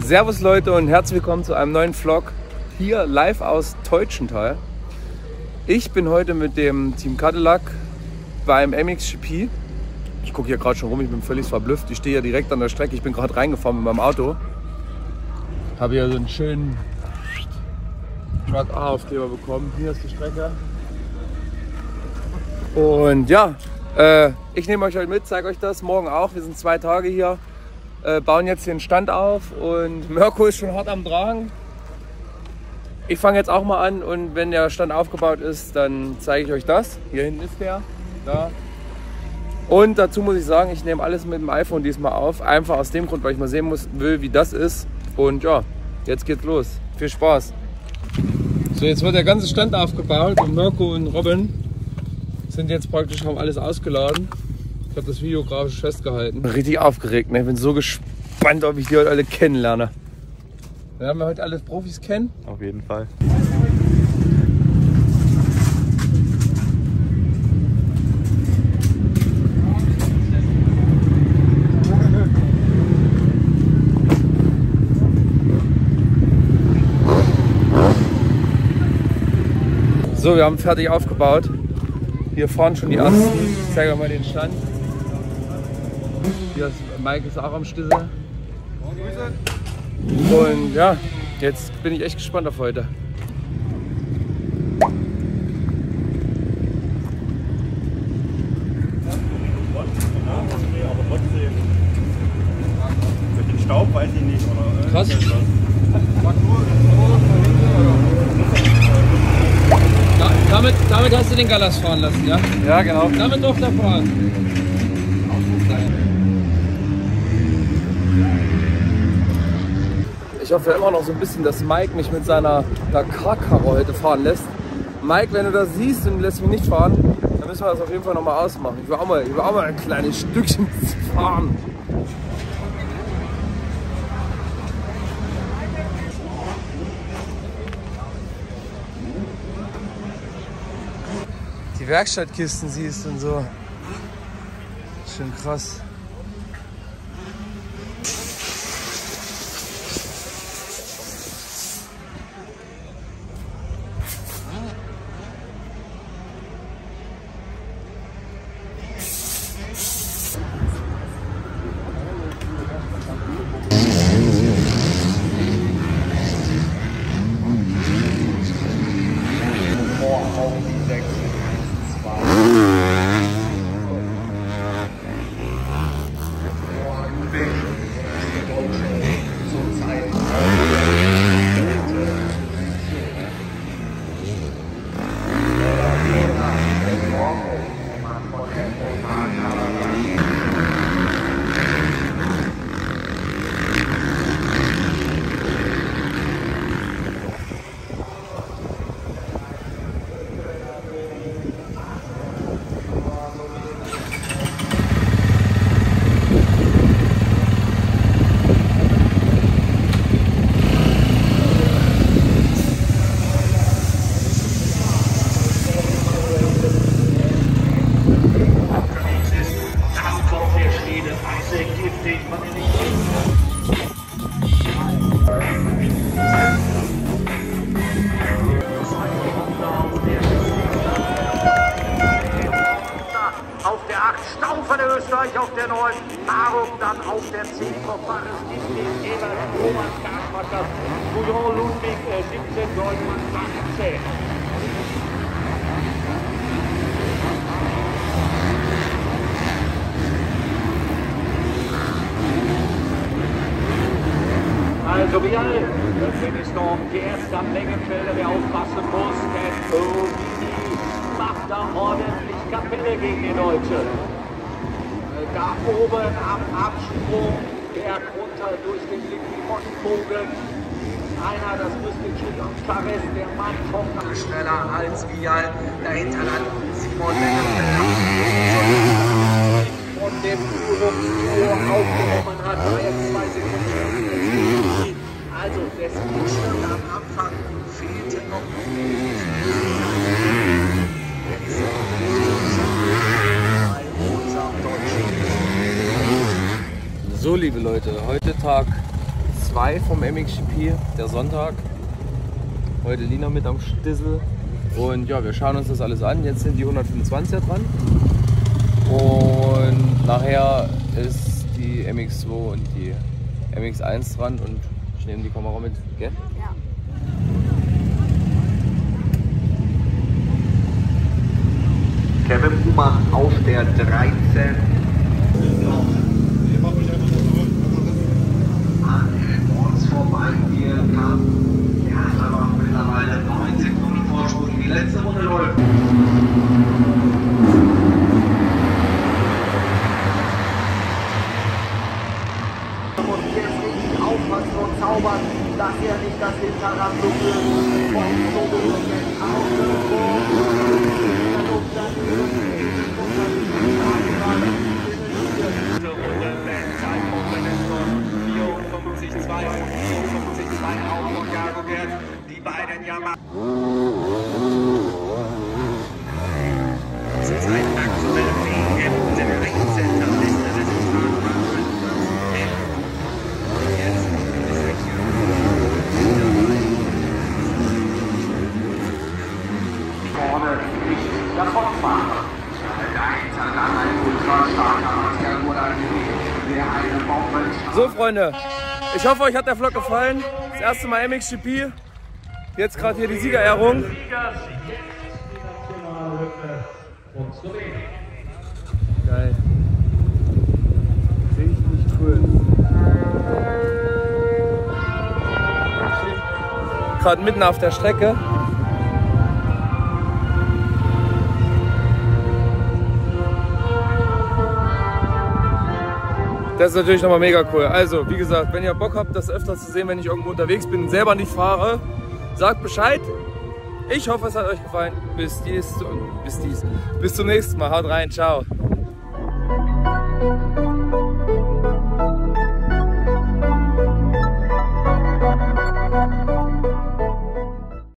Servus Leute und herzlich willkommen zu einem neuen Vlog hier live aus Teutschenthal. Ich bin heute mit dem Team Cadillac beim MXGP. Ich gucke hier gerade schon rum, ich bin völlig verblüfft. Ich stehe hier direkt an der Strecke, ich bin gerade reingefahren mit meinem Auto. Habe hier so einen schönen Truck-A-Aufkleber bekommen. Hier ist die Strecke. Und ja, ich nehme euch heute mit, zeige euch das morgen auch. Wir sind 2 Tage hier, bauen jetzt den Stand auf und Mirko ist schon hart am Tragen. Ich fange jetzt auch mal an und wenn der Stand aufgebaut ist, dann zeige ich euch das. Hier hinten ist der. Da. Und dazu muss ich sagen, ich nehme alles mit dem iPhone diesmal auf. Einfach aus dem Grund, weil ich mal sehen will, wie das ist. Und ja, jetzt geht's los. Viel Spaß. So, jetzt wird der ganze Stand aufgebaut und Mirko und Robin sind jetzt praktisch, haben alles ausgeladen. Ich habe das Video grafisch festgehalten. Richtig aufgeregt, ne? Ich bin so gespannt, ob ich die heute alle kennenlerne. Werden wir heute alle Profis kennen? Auf jeden Fall. So, wir haben fertig aufgebaut. Hier vorne schon die ersten. Ich zeige euch mal den Stand. Hier ist Mike ist auch am Stissel. Und ja, jetzt bin ich echt gespannt auf heute. Mit dem Staub weiß ich nicht, oder? Krass. Damit hast du den Gallas fahren lassen, ja? Ja, genau. Damit durfte er fahren. Ich hoffe immer noch so ein bisschen, dass Mike mich mit seiner Dakar-Karre heute fahren lässt. Mike, wenn du das siehst und lässt mich nicht fahren, dann müssen wir das auf jeden Fall noch mal ausmachen. Ich will auch mal ein kleines Stückchen fahren. Die Werkstattkisten siehst und so. Schön krass. Auf der 8 Stauffer der Österreich, auf der 9 Maruk, dann auf der 10 Verfahren Disney, Ebert, Roman Gasmacher, Bouillon, Ludwig, 17, Deutschland, 18. Also Real, das ist noch die erste am Längenfelder, wer aufpassen muss, denn Ovidi macht da ordentlich Kapelle gegen die Deutsche. Da oben am Absprung, Berg runter durch den Limonbogen. Einer, das müsste Julian Fares, der Mann vom schneller als Vial. Dahinter dann Simon Längenfelder. Von dem Führungstor aufgenommen hat, war jetzt 2 Sekunden. Also, der Spielstand am Anfang fehlte noch So, liebe Leute, heute Tag 2 vom MXGP, der Sonntag. Heute Lina mit am Stissel. Und ja, wir schauen uns das alles an. Jetzt sind die 125er dran. Und nachher ist die MX2 und die MX1 dran. Und ich nehme die Kamera mit, gell? Ja. Kevin Buhmann auf der 13. An Sports vorbeiziehen kann. Er hat aber mittlerweile 9 Sekunden Vorsprung. Die letzte Runde läuft. Und jetzt richtig aufpassen und zaubern, dass er nicht das Hinterrad berührt. Von so jetzt auf den die beiden Yamaha. Zurzeit aktuell WM 13. Liste des vorne nicht davonfahren. Dahinter dann ein ultrastarker Martial Guadagni, der eine Bombe. So Freunde, ich hoffe euch hat der Vlog gefallen. Das erste Mal MXGP. Jetzt gerade hier die Siegerehrung. Geil. Richtig cool. Gerade mitten auf der Strecke. Das ist natürlich nochmal mega cool. Also, wie gesagt, wenn ihr Bock habt, das öfter zu sehen, wenn ich irgendwo unterwegs bin und selber nicht fahre, sagt Bescheid. Ich hoffe, es hat euch gefallen. Bis zum nächsten Mal. Haut rein. Ciao.